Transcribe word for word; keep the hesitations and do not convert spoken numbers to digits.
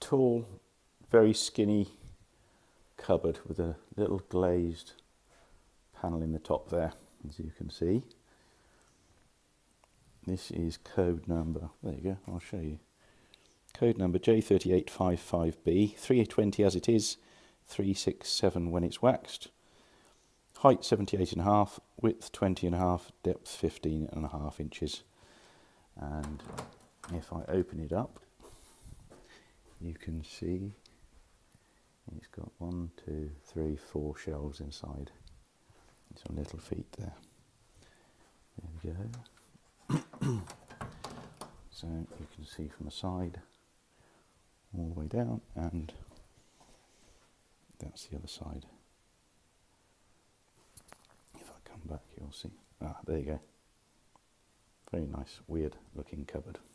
tall, very skinny cupboard with a little glazed panel in the top there, as you can see. This is code number, there you go, I'll show you. Code number J three eight five five B, three twenty as it is, three sixty-seven when it's waxed. Height seventy-eight and a half, width twenty and a half, depth fifteen and a half inches. And if I open it up, you can see it's got one, two, three, four shelves inside. Some little feet there. There we go. So you can see from the side all the way down, and that's the other side. If I come back, you'll see. Ah, there you go. Very nice, weird looking cupboard.